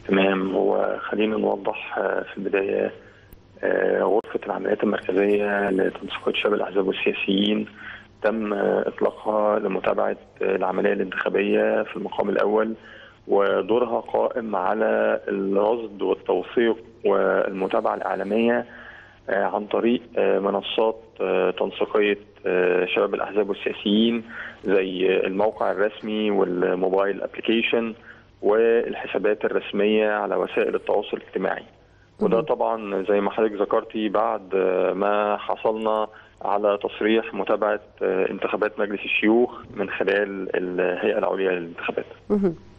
تمام. هو خلينا نوضح في البداية، غرفة العمليات المركزية لتنسيقية شباب الأحزاب والسياسيين تم إطلاقها لمتابعة العملية الانتخابية في المقام الأول، ودورها قائم على الرصد والتوثيق والمتابعة الإعلامية عن طريق منصات تنسيقية شباب الأحزاب والسياسيين زي الموقع الرسمي والموبايل ابلكيشن والحسابات الرسمية على وسائل التواصل الاجتماعي. وده طبعا زي ما حضرتك ذكرتي بعد ما حصلنا على تصريح متابعة انتخابات مجلس الشيوخ من خلال الهيئة العليا للانتخابات.